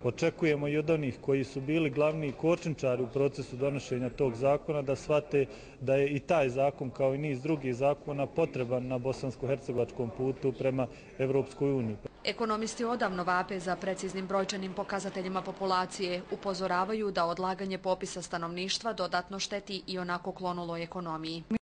očekujemo i od onih koji su bili glavni kočničari u procesu donošenja tog zakona da shvate da je i taj zakon kao i niz drugih zakona potreban na bosansko-hercegovačkom putu prema Evropskoj uniji. Ekonomisti odavno vape za preciznim brojčanim pokazateljima populacije, upozoravaju da odlaganje popisa stanovništva dodatno šteti i onako klonuloj ekonomiji.